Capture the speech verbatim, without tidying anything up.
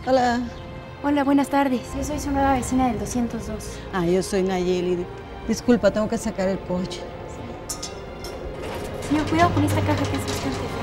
Hola. Hola, buenas tardes. Yo soy su nueva vecina del doscientos dos. Ah, yo soy Nayeli. Disculpa, tengo que sacar el coche. Señor, cuidado con esta caja que es bastante fea.